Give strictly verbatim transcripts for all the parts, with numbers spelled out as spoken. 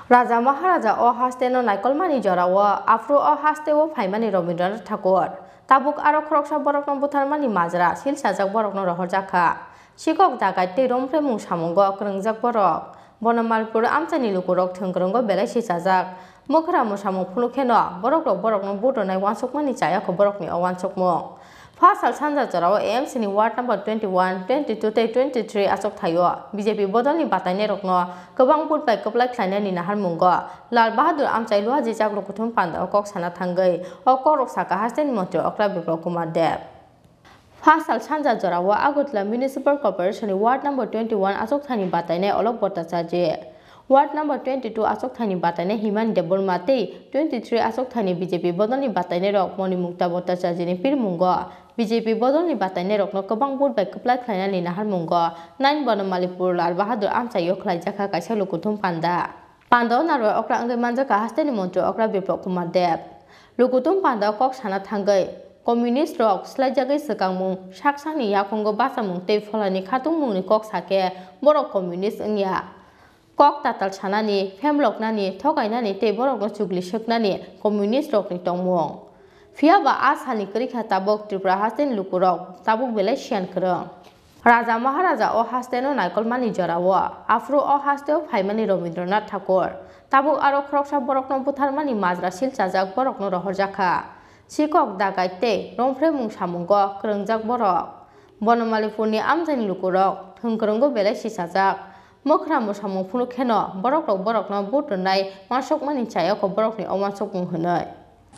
Raja Maharaja o hasteno naikolmani jorawo afro o hastewo phaimani Rabindranath Tagore tabuk aro khoroksa borokno butharmani majra silsajak borokno rohorjakha sikok dagai tei rompremung samungo krengjak borok Batainairokni amchani lukurok thongkrongo belai sijajak mokra mosamung phulukheno borokrok borokno budonai wansukmani chayakho borokni owansukmung Phasalo sanja jorao A M C ni ward number twenty-one, twenty-two tei twenty-three Achukthaio B J P bodolni Batainairokno gobang budbai koplai khlainani naharmungo Lal Bahadur amchai luaji jaklo kuthum panda kok sana thanggai o korok saka hasten Mantri Okra Biplab Kumar Phasalo sanja jorao Agutla Municipal Corporation ni ward number twenty-one Achukthaini Batainai olok botachaje Ward number twenty-two Achukthaini Batainai Himan Debolma tei twenty-three Achukthaini B J P bodolni Batainairok moni mukta botachaje ni Pirmungo B J P bodolni Batainairokno gobang budbai koplai khlainani naharmungo nine Batainairokni Lal Bahadur amchaio khlaijakha kaisa lukuthum panda Panda naroi Okra angai manjaka hasteni Mantri Okra Biplab Kumar lukuthum panda kok sana thangai Communist rok slaijagai sekangmung saksani yakongo basamung tei pholani khatungmungni kok sake borok communist ongya Kok tatal sanani, femloknani, thogainani tei borokno chugli soknani communist rokni tongmung. Phiaba asani krikha tabuk Tripura hasten lukurok tabuk belai sian krong. Raja Maharaja o hasteno naikolmani jorao afro o hasteo phaimani Rabindranath Tagore tabuk aro khoroksa borokno butharmani majra silchajak borokno rohorjakha sikok dagai tei rompremung samungo krengjak borok Batainairokni amchani lukurok thongkrongo belai sijajak Mokra mosamung phulukheno borokrok borokno budonai wansukmani chayakho borokni owansukmung hwnoi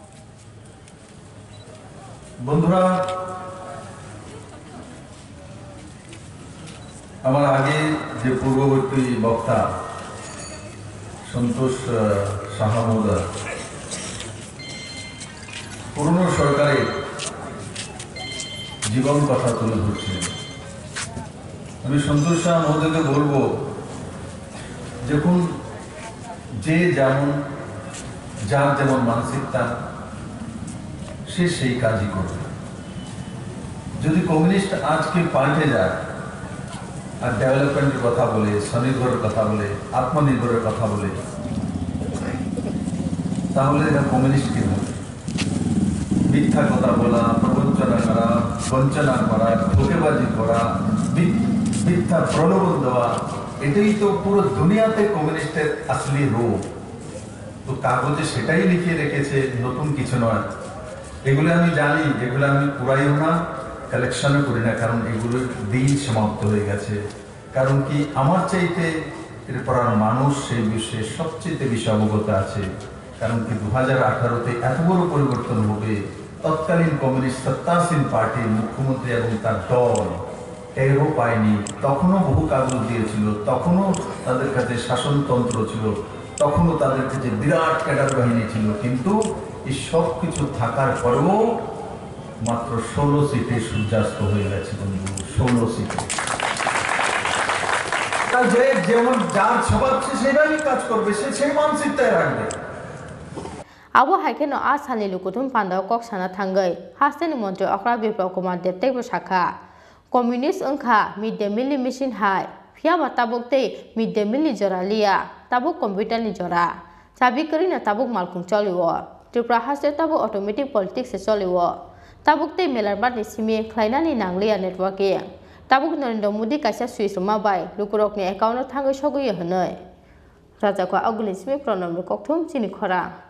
বন্ধুরা আমার আগে যে পূর্ববর্তী বক্তা সন্তোষ সাহা মহোদয় পুরনো সরকারের জীবন কথা তুলে ধরছিলেন আমি সন্তোষ সাহা মহোদয়কে বলবো যখন যে যেমন যার যেমন মানসিকতা সে সেই কাজই করবে যদি কমিউনিস্ট আজকে পাল্টে যায় আর ডেভেলপমেন্টের কথা বলে স্বনির্ভরের কথা বলে আত্মনির্ভরের কথা বলে তাহলে এটা কমিউনিস্ট কি হবে মিথ্যা কথা বলা প্রবঞ্চনা করা বঞ্চনা করা ধোঁকেবাজি করা মিথ্যা প্রলোভন দেওয়া এটাই তো পুরো দুনিয়াতে কমিউনিস্টের আসলি রূপ তো কাগজে সেটাই লিখে রেখেছে নতুন কিছু নয় এগুলো আমি জানি এগুলো আমি পুরাইও না কালেকশনও করি না কারণ এগুলোর দিন সমাপ্ত হয়ে গেছে কারণ কি আমার চাইতে এর পড়ার মানুষ সেই বিষয়ে সবচেয়ে বেশি অবগত আছে কারণ কি দু হাজার আঠারোতে এত বড় পরিবর্তন হবে তৎকালীন কমিউনিস্ট সত্তাসীন পার্টির মুখ্যমন্ত্রী এবং তার দল টেরও পায়নি তখনও বহু কাগজ দিয়েছিল তখনও তাদের কাছে শাসনতন্ত্র ছিল তখনও তাদের কাছে বিরাট ক্যাডার বাহিনী ছিল কিন্তু এই সব কিছু থাকার পরেও মাত্র ষোলো সিটে সূর্যাস্ত হয়ে গেছে বন্ধু ষোলো সিটে যে যেমন যার স্বভাব সেভাবেই কাজ করবে সে সেই মানসিকতায় রাখবে Abo haikeno asani lukuthum panda kok sana thangai hasteni Mantri Okra Biplab Kumar teibo sakha Communist ongkha mid day meal machine hai phiaba tabuk tei mid day meal joralia tabuk computer ni jora chabi karina tabuk malkhung choliwo Tripura haste tabuk automatic politics se choliwo tabuk tei melarbat ni simi khlainani nanglia networking tabuk Narendra Modi kaisa switch ma bai lukurokni account thangai sogui hnoi Raja ko aguli simi pronom kokthum chini khora